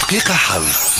دقيقة حظ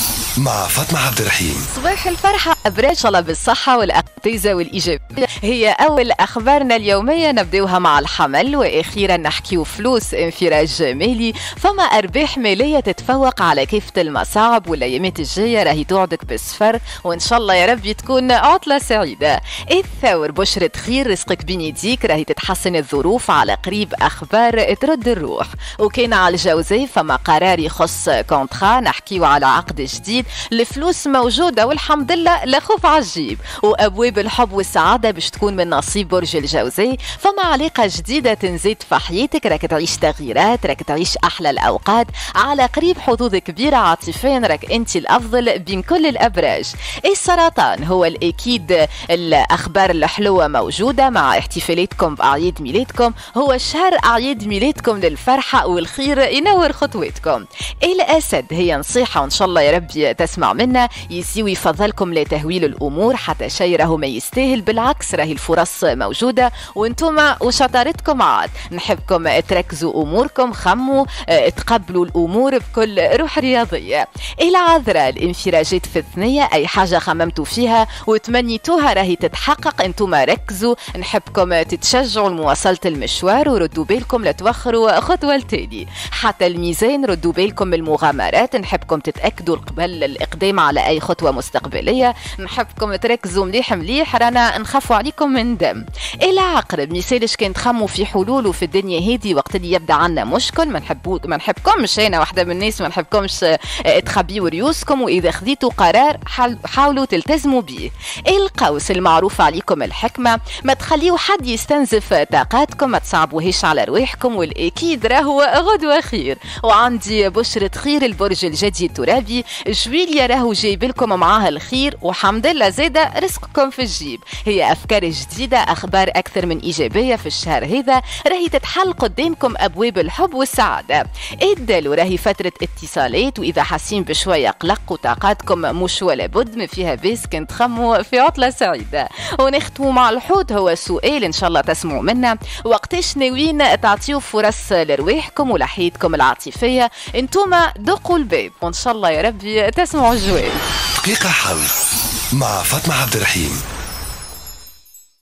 مع فاطمة عبد الرحيم. صباح الفرحة أبراج إن شاء الله بالصحة والأقتيزة والإيجابية. هي أول أخبارنا اليومية نبدأها مع الحمل، وأخيرا نحكيو فلوس انفراج مالي. فما أرباح مالية تتفوق على كافة المصاعب، والأيامات الجاية راهي توعدك بالسفر، وإن شاء الله يا ربي تكون عطلة سعيدة. الثور بشرة خير، رزقك بين يديك، راهي تتحسن الظروف، على قريب أخبار ترد الروح. وكان على الجوزاء فما قرار يخص كونترا، نحكيو على عقد جديد، الفلوس موجودة والحمد لله لا خوف عجيب. وأبواب الحب والسعادة باش تكون من نصيب برج الجوزاء. فما علاقة جديدة تنزيد في حياتك، راك تعيش تغييرات، راك تعيش أحلى الأوقات، على قريب حظوظ كبيرة عاطفيا، راك أنت الأفضل بين كل الأبراج. السرطان هو الأكيد الأخبار الحلوة موجودة مع احتفالاتكم بأعياد ميلادكم، هو شهر أعياد ميلادكم للفرحة والخير ينور خطواتكم. الأسد هي نصيحة وإن شاء الله يا ربي تسمع منا، يسيو يفضلكم لتهويل الأمور، حتى شيء راهو ما يستاهل، بالعكس راهي الفرص موجودة وانتم وشطارتكم عاد. نحبكم تركزوا أموركم، خموا تقبلوا الأمور بكل روح رياضية. العذراء الانفراجات في الثنية، أي حاجة خممتوا فيها وتمنيتوها راهي تتحقق، انتم ركزوا، نحبكم تتشجعوا لمواصلة المشوار، وردوا بالكم لا توخروا خطوة لتالي. حتى الميزان ردوا بالكم من المغامرات، نحبكم تتأكدوا قبل الإقدام على أي خطوة مستقبلية، نحبكم تركزوا مليح مليح، رانا نخافوا عليكم من دم. العقرب مثالش كان تخموا في حلول وفي الدنيا هذه، وقت اللي يبدا عنا مشكل ما نحبكمش، أنا واحدة من الناس ما نحبكمش تخبيوا ريوسكم، وإذا خذيتوا قرار حاولوا تلتزموا به. القوس المعروف عليكم الحكمة، ما تخليوا حد يستنزف طاقاتكم، ما تصعبوهاش على رواحكم، والأكيد راهو غدوة خير. وعندي بشرة خير البرج الجدي الترابي، جويليا راهو جايب لكم معاها الخير، وحمد لله زاده رزقكم في الجيب. هي أفكار جديدة، أخبار أكثر من إيجابية في الشهر هذا، راهي تتحل قدامكم أبواب الحب والسعادة. الدلو راهي فترة اتصالات، وإذا حاسين بشوية قلق وطاقاتكم مش ولا بد ما فيها بس، كنت تخموا في عطلة سعيدة. ونختموا مع الحوت، هو سؤال إن شاء الله تسمعوا منا، وقتاش ناويين تعطيوا فرص لرواحكم ولحياتكم العاطفية؟ انتوما دقوا الباب، وإن شاء الله يا ربي تسمعوا الجواب. دقيقة حظ مع فاطمة عبد الرحيم.